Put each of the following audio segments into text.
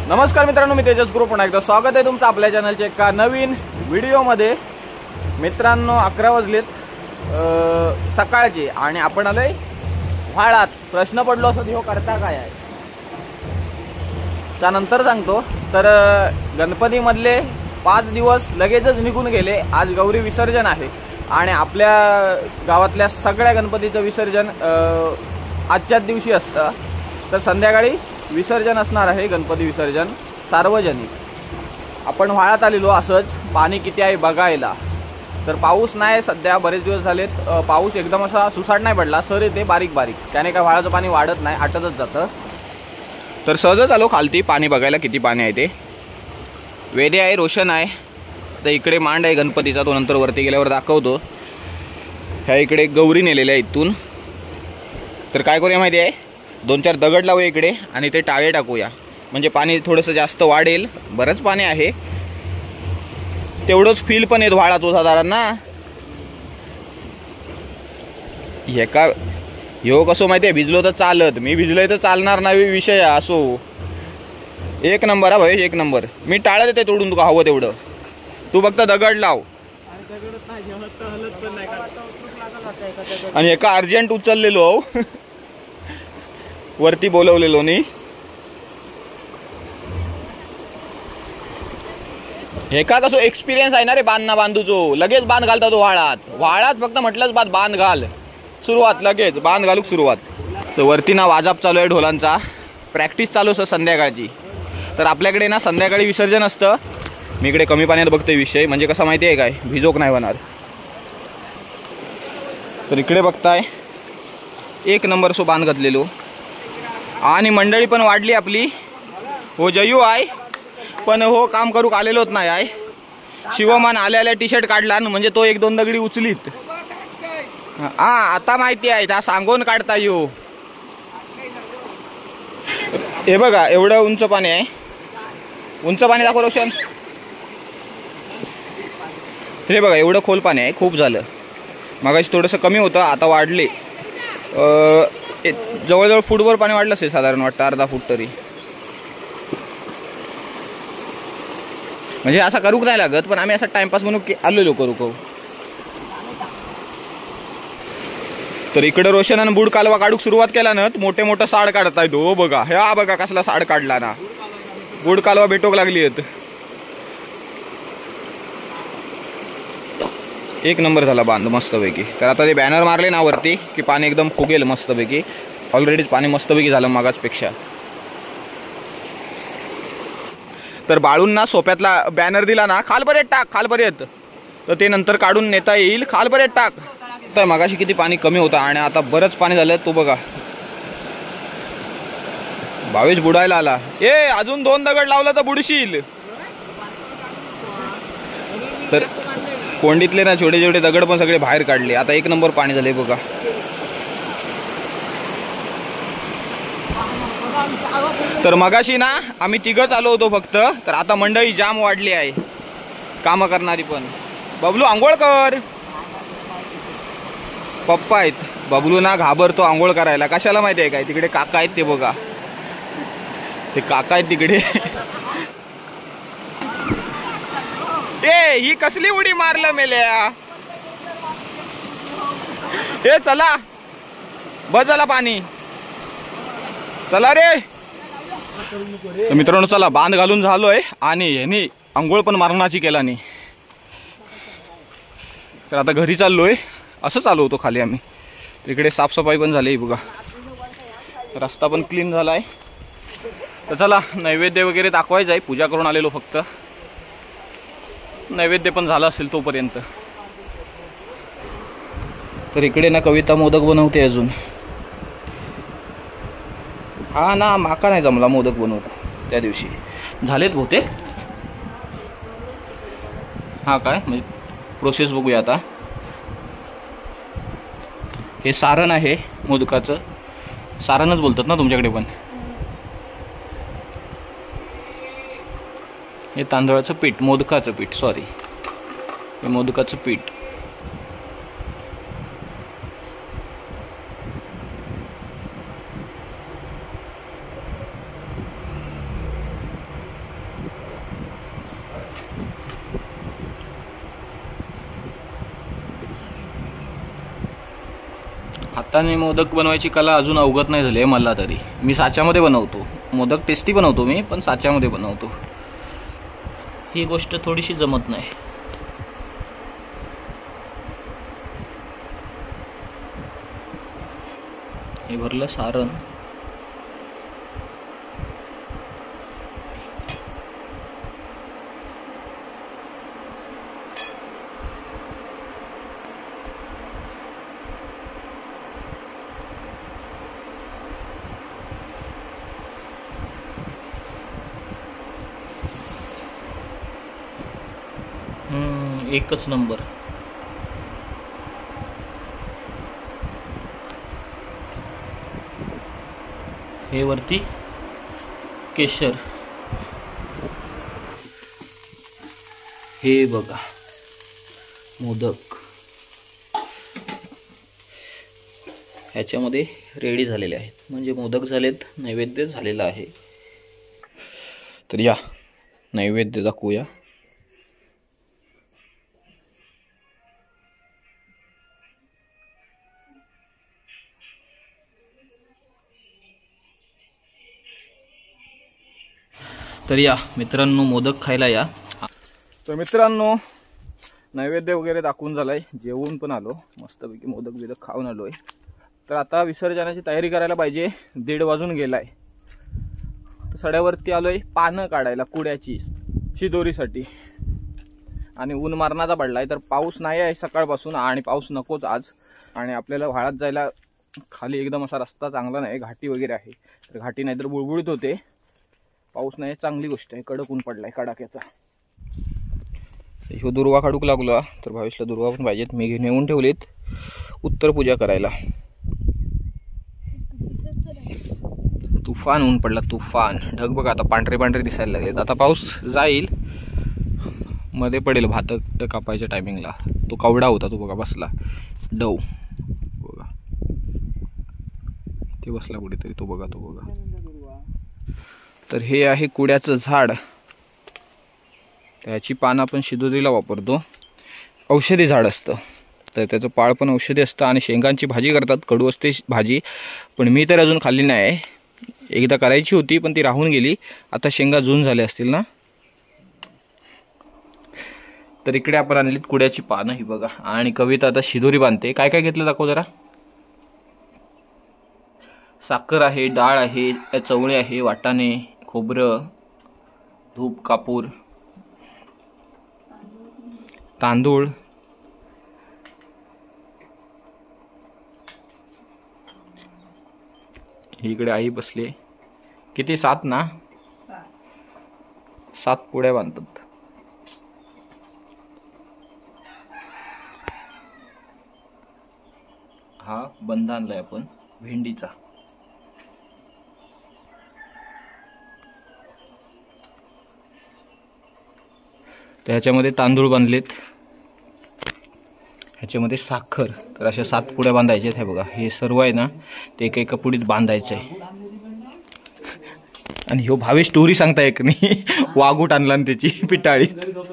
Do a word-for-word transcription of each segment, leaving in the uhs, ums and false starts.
नमस्कार मित्रांनो, मी तेजस गुरु पुन्हा एकदा स्वागत आहे तुमचं आपल्या चॅनलच्या एका नवीन व्हिडिओमध्ये। मित्रांनो, अकरा वाजलेत सकाळचे आणि आपण आलोय व्हाळात। प्रश्न पडलो असं ह्यो करता काय आहे त्यानंतर सांगतो। तर गणपतीमधले पाच दिवस लगेचच निघून गेले। आज गौरी विसर्जन आहे आणि आपल्या गावातल्या सगळ्या गणपतीचं विसर्जन आजच्याच दिवशी असतं। तर संध्याकाळी विसर्जन असणार आहे, गणपती विसर्जन सार्वजनिक। आपण व्हाळात आलेलो असंच, पाणी किती आहे बघायला। तर पाऊस नाही सध्या, बरेच दिवस झालेत पाऊस एकदम असा सुसाट नाही पडला, सर येते बारीक बारीक, त्याने काय व्हाळाचं पाणी वाढत नाही, आटतच जातं। तर सहजच आलो खालती पाणी बघायला किती पाणी आहे ते। वेदे आहे, रोशन आहे, तर इकडे मांड आहे गणपतीचा, तो नंतर वरती गेल्यावर दाखवतो। ह्या इकडे गौरी नेलेल्या इथून। तर काय करूया माहिती आहे, दोन चार दगड लावूया इकडे आणि ते टाळे टाकूया, म्हणजे पाणी थोडंसं जास्त वाढेल। बरंच पाणी आहे, तेवढंच फील पण येत व्हाळाचं साधारण ना। हे का ह्यो कसं माहिती आहे, भिजलो तर चालत, मी भिजलोय तर चालणार नाही विषय असो। एक नंबर हा भाई, एक नंबर। मी टाळत येते तोडून, तुका हवं तेवढं, तू फक्त दगड लाव। आणि एका अर्जंट उचललेलो वरती बोलवलेलो नी। हे का कसं एक्सपिरियन्स आहे ना रे, बांध ना बांधूचो, लगेच बांध घालता तो व्हाळात। व्हाळात फक्त म्हटलंच बात बांध घाल, सुरुवात लगेच बांध घालूक सुरुवात। तर वरती ना वाजाप चालू आहे ढोलांचा, प्रॅक्टिस चालू असं संध्याकाळची। तर आपल्याकडे ना संध्याकाळी विसर्जन असतं। मी इकडे कमी पाण्यात बघतोय विषय, म्हणजे कसं माहिती आहे काय, भिजोक नाही होणार। तर इकडे बघताय एक नंबर सो बांध घातलेलो आणि मंडळी पण वाढली आपली। हो जयू आहे, पण हो काम करूक आलेलोच नाही आहे। शिवमान आल्या आल्या टी शर्ट काढला, म्हणजे तो एक दोन दगडी उचलीत। हा आता माहिती आहे, त्या सांगून काढता येऊ। हे बघा एवढं उंच पाणी आहे, उंच पाणी दाखव रोशन। हे बघा एवढं खोल पाणी आहे, खूप झालं। मगाशी थोडंसं कमी होतं, आता वाढले। जवळजवळ फूटवर पाणी वाढलं असेल साधारण, वाटतं अर्धा फूट तरी। म्हणजे असं करूक नाही लागत, पण आम्ही असं टाइमपास म्हणून आलेलो करू करू। तर इकडे रोशनानं बुड कालवा काढूक सुरुवात केला ना, मोठे मोठे साड काढताय तो बघा। ह्या बघा कसला साड काढला ना, बुड कालवा भेटोक लागली आहेत। एक नंबर झाला बांध मस्तपैकी। तर आता ते बॅनर मारले ना वरती की पाणी एकदम फुगेल मस्तपैकी। ऑलरेडीच पाणी मस्तपैकी झालं मागासपेक्षा। तर बाळूंना सोप्यातला बॅनर दिला ना, खालपर्यंत टाक खालपर्यंत, तर ते नंतर काढून नेता येईल। खालपर्यंत टाक। तर मागाशी किती पाणी कमी होतं आणि आता बरंच पाणी झालं, तो बघा। भावेश बुडायला आला। ए अजून दोन दगड लावला तर बुडशील। तर कोंडीतले ना छोटे छोटे दगड पण सगळे बाहेर काढले। आता एक नंबर पाणी झाले बघा। तर मगाशी ना आम्ही तिघच आलो होतो फक्त, तर आता मंडळी जाम वाढली आहे, कामं करणारी पण। बबलू आंघोळ कर, पप्पा आहेत। बबलू ना घाबरतो आंघोळ करायला, कशाला माहिती आहे काय, तिकडे काका आहेत ते बघा, ते काका आहेत तिकडे। ए ही कसली उडी मारलं मेल्या। ए चला बस झाला पाणी, चला रे। तर मित्रांनो चला, बांध घालून झालोय आणि ह्यानी आंघोळ पण मारणाची केला नाही। तर आता घरी चाललोय, असं चालू होतो खाली आम्ही। तिकडे साफसफाई पण झाली बघा, रस्ता पण क्लीन झालाय। तर चला नैवेद्य वगैरे दाखवायचं आहे, पूजा करून आलेलो फक्त, नैवेद्य पण झालं असेल तोपर्यंत। तर इकडे ना कविता मोदक बनवते अजून। हा ना माका नाही जमला मोदक बनवू त्या दिवशी, झालेत बहुतेक। हा काय म्हणजे प्रोसेस बघूया आता। हे सारण आहे मोदकाचं, सारणच बोलतात ना तुमच्याकडे पण। हे तांदळाचं पीठ, मोदकाचं पीठ, सॉरी हे मोदकाचं पीठ। वाटाणे मोदक बनवायची कला अजून अवगत नाही झाली आहे मला तरी. मी साच्यामध्ये बनवतो मोदक, टेस्टी बनवतो मी, पण साच्यामध्ये बनवतो. ही गोष्ट थोडीशी जमत नाही. हे भरलं सारण. हम्म एकच नंबर. हे वरती केशर. हे बघा मोदक ह्याच्यामध्ये रेडी झालेले आहेत, म्हणजे मोदक झालेत, नैवेद्य झालेला आहे. तर या नैवेद्य दाखवूया. तर या मित्रांनो मोदक खायला या. तर मित्रांनो नैवेद्य वगैरे दाखवून झालाय, जेवून पण आलो, मस्तपैकी मोदक बिदक खाऊन आलोय. तर आता विसर्जनाची तयारी करायला पाहिजे. दीड वाजून गेलाय. तर सड्यावरती आलोय पानं काढायला कुड्याची शिदोरीसाठी. आणि ऊन मारणाचा पडलाय, तर पाऊस नाही आहे सकाळपासून, आणि पाऊस नकोच आज. आणि आपल्याला वाळत जायला खाली एकदम असा रस्ता चांगला नाही, घाटी वगैरे आहे. तर घाटी नाही तर बुळबुळीत होते. पाऊस नाही, चांगली गोष्ट आहे. कडक ऊन पडलाय कडाक्याचा. ह्यो दुर्वा काढूक लागला, तर भावेशला दुर्वा पण पाहिजेत. मी नेऊन ठेवलेत उत्तर पूजा करायला. तुफान ऊन पडला, तुफान. ढग बघा आता पांढरे पांढरे दिसायला लागलेत. आता पाऊस जाईल, मध्ये पडेल भात कापायच्या टायमिंगला. तो कवडा होता तो बघा बसला, डव बघा ते बसला कुठेतरी, तो बघा तो बघा. तर हे आहे कुड्याचं झाड. त्याची पानं आपण शिदोरीला वापरतो. औषधी झाड असतं, तर त्याचं पाळ पण औषधी असतं. आणि शेंगांची भाजी करतात, कडू असते भाजी, पण मी तर अजून खाल्ली नाही. एकदा करायची होती पण ती राहून गेली. आता शेंगा जून झाले असतील ना. तर इकडे आपण आणलीत कुड्याची पानं ही बघा. आणि कविता आता शिदोरी बांधते. काय काय घेतलं दाखव जरा. साखर आहे, डाळ आहे, चवळे आहे, वाटाणे, खोबरं, धूप, कापूर, तांदूळ, इकडे आई बसले. किती सात ना, सात पुड्या बांधतात. हा बंध आणलाय आपण भेंडीचा. त्याच्यामध्ये तांदूळ बांधलेत, ह्याच्यामध्ये साखर. तर अशा सात पुड्या बांधायच्या आहेत. हे बघा हे सर्व आहे ना, ते एका एका पुडीत बांधायचं आहे. आणि ह्यो भावी स्टोरी सांगता एक नाही, वागूट आणला आणि त्याची पिटाळी.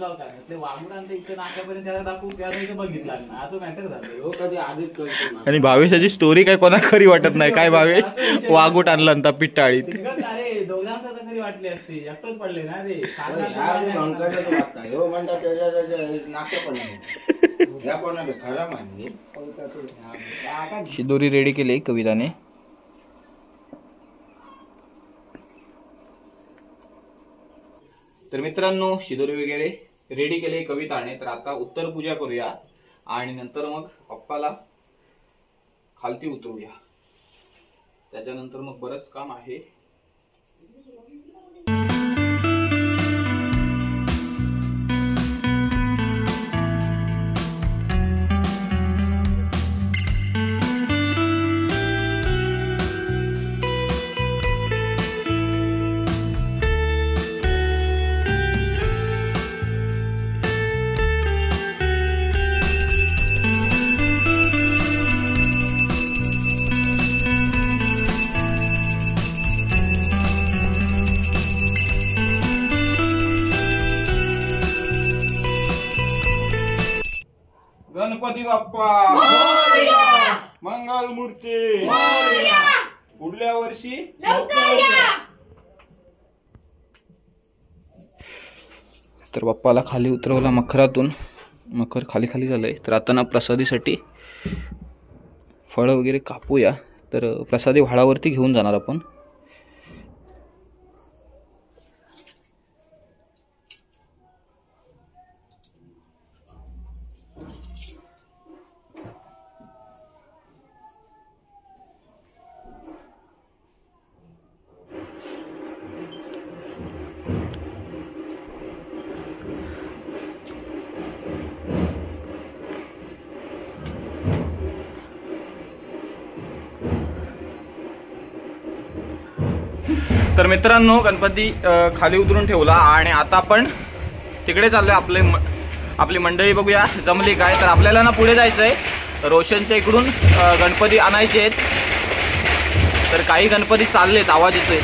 आणि भावेशाची स्टोरी काय कोणा खरी वाटत नाही. काय भावेश वागूट आणला आणि पिटाळीत. शिदोरी रेडी केली कविताने. तर मित्रांनो शिदोरी वगैरे रेडी केले कविताने. तर आता उत्तर पूजा करूया आणि नंतर मग पप्पाला खालती उतरूया. त्याच्यानंतर मग बरंच काम आहे. गणपती बाप्पा मोरया, मंगल मंगलमूर्ती पुढल्या वर्षी लवकर या। तर बाप्पाला खाली उतरवला मखरातून, मखर खाली खाली झालंय। तर आता ना प्रसादीसाठी फळ वगैरे कापूया। तर प्रसादी व्हाळावरती घेऊन जाणार आपण। तर मित्रांनो गणपती खाली उतरून ठेवला आणि आता आपण तिकडे चाललोय। आपले आपली मंडळी बघूया जमली काय। तर आपल्याला ना पुढे जायचंय, रोशनच्या इकडून गणपती आणायचे आहेत। तर काही गणपती चाललेत, आवाज येतोय।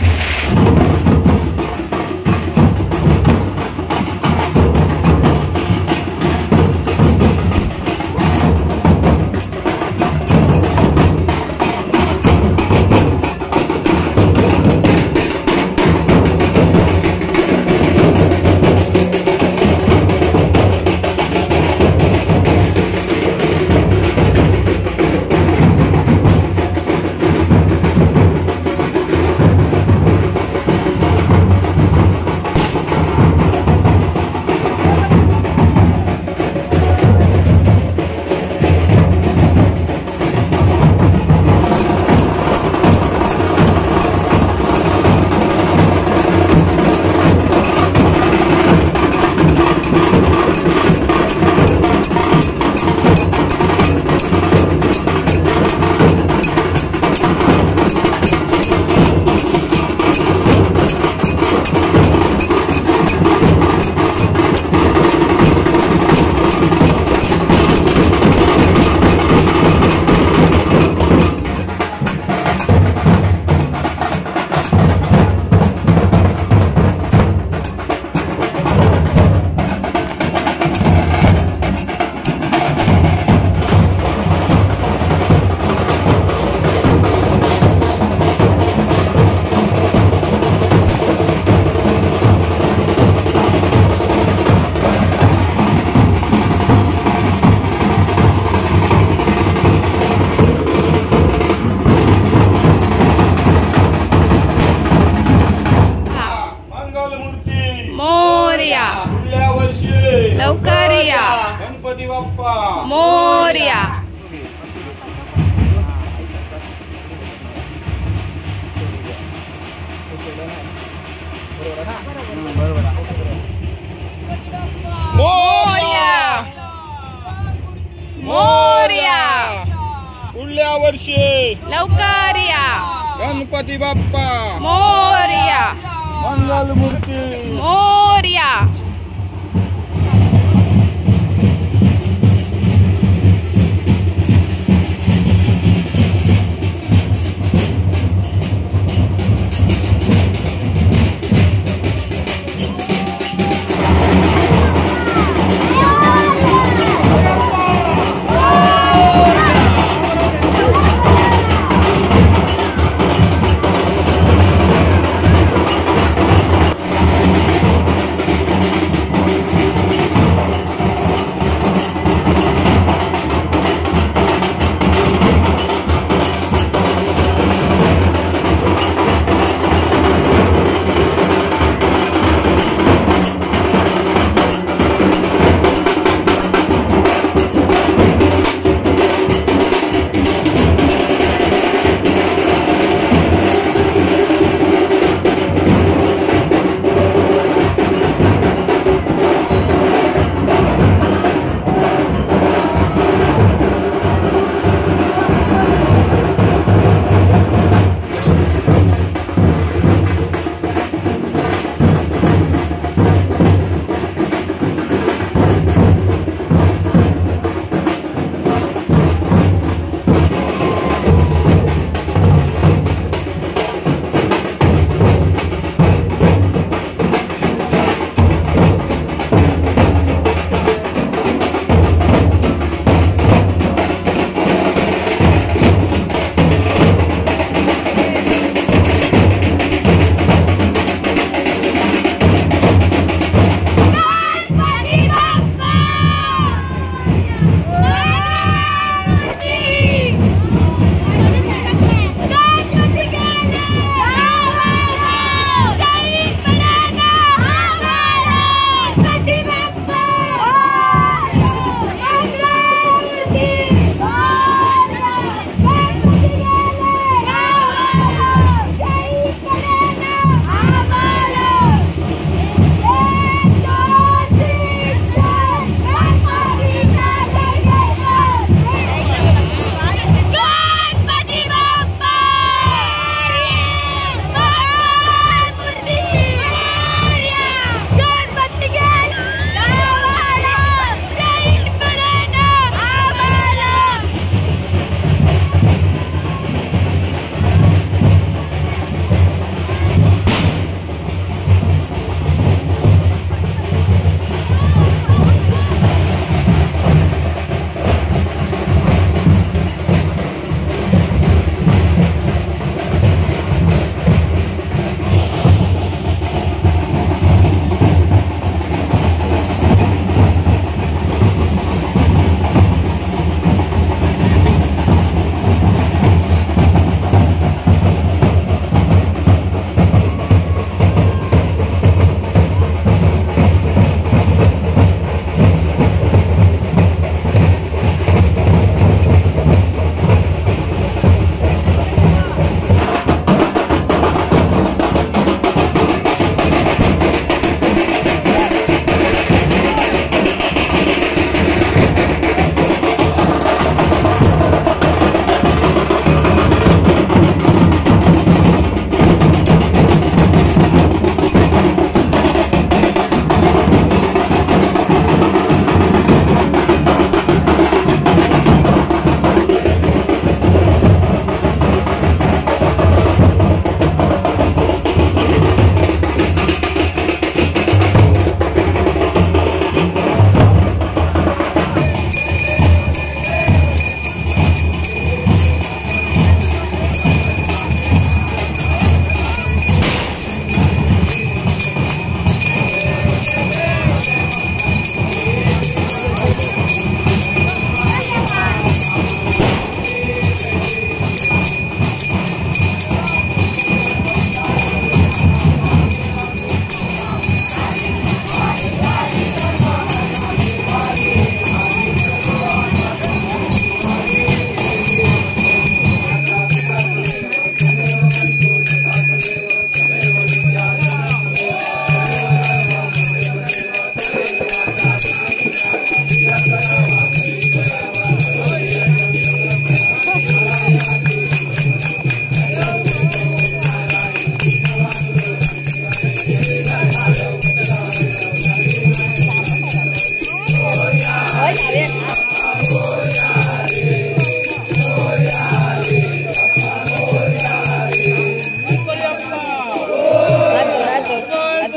लवकर या गणपती बाप्पा मोरया। मोरया मोरया पुढल्या वर्षी लवकर या गणपती बाप्पा मोरया मंगलमूर्ती मोरया।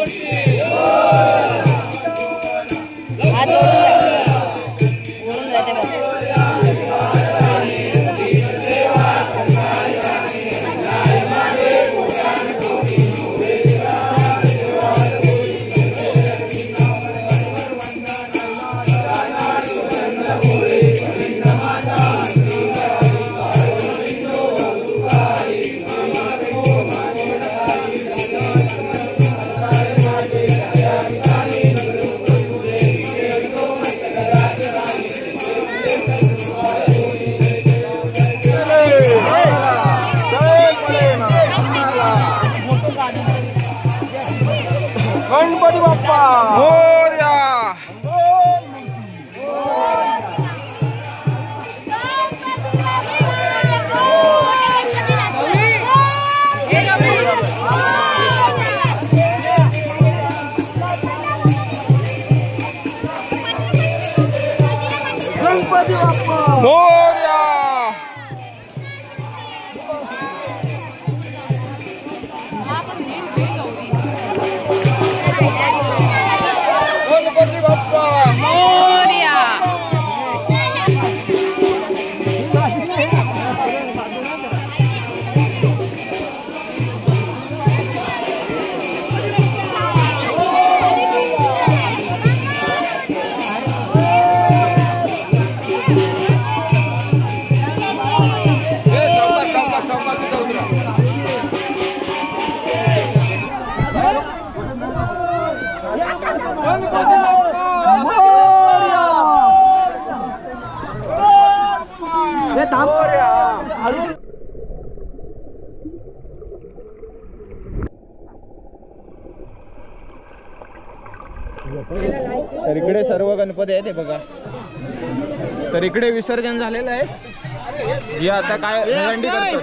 गणपती बाप्पा मोरया. गणपती बाप्पा मोरया. गणपती बाप्पा मोरया. तर इकडे सर्व गणपती आहेत हे बघा. तर इकडे विसर्जन झालेलं आहे. जी आता काय दहीहंडी करतात.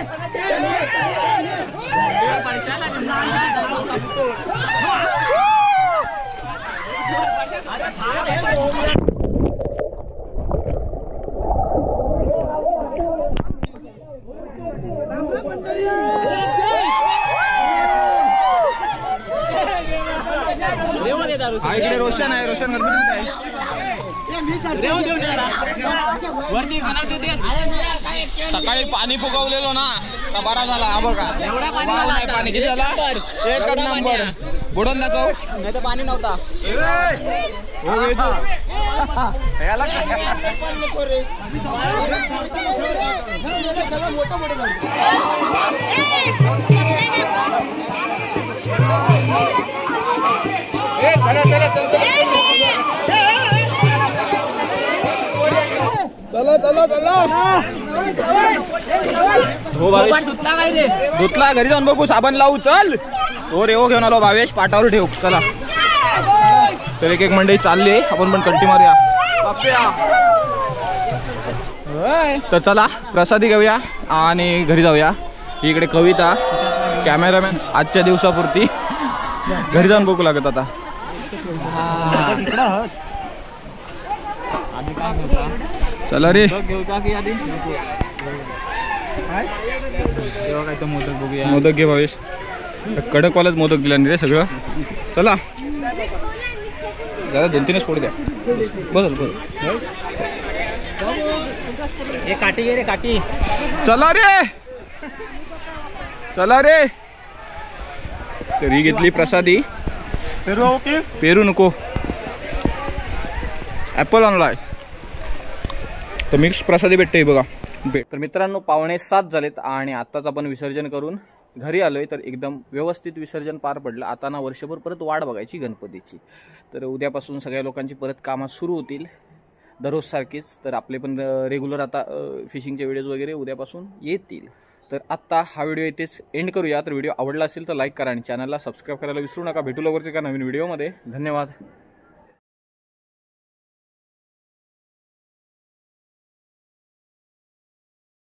हा इकडे रोशन आहे. रोशन गणपती आहे. सकाळी पाणी फुगवलेलो ना का बरा झाला. हा बघा एवढा पाणी पाणी किती झाला. एक नंबर बुडून दाखव. नाही तर पाणी नव्हता. चला चला चला. हो भावेश धुतला घरी जाऊन बघू. साबण लावू. चल हो रे. हो घेऊन आलो भावेश. पाटावर ठेव. चला. तर एक एक मंडळी चालली आहे. आपण पण कंटी मारूया. तर चला प्रसादी घेऊया आणि घरी जाऊया. इकडे कविता कॅमेरामॅन आजच्या दिवसापुरती. घरी जाऊन बघू लागत आता. चला रे. मोदक घे भावेश. कडकवालाच मोदक दिला रे सगळं. चला जरा दोन तीनच पोट द्या. बस बस. काठी घे रे काठी. चला रे चला रे. तरी घेतली प्रसादी. पेरू ओके. पेरू नको. ॲपल आणलाय. तर मिक्स प्रसादी भेटते बघा. तर मित्रांनो पावणे सात झालेत आणि आत्ताच आपण विसर्जन करून घरी आलोय. तर एकदम व्यवस्थित विसर्जन पार पडलं. आता ना वर्षभर परत वाट बघायची गणपतीची. तर उद्यापासून सगळ्या लोकांची परत कामं सुरू होतील दररोज सारखीच. तर आपले पण रेग्युलर आता फिशिंगचे व्हिडिओज वगैरे उद्यापासून येतील. तर आत्ता हा व्हिडिओ इथेच एंड करूया. तर व्हिडिओ आवडला असेल तर लाईक करा आणि चॅनलला सबस्क्राईब करायला विसरू नका. भेटू लवकरच एका नवीन व्हिडिओमध्ये. धन्यवाद.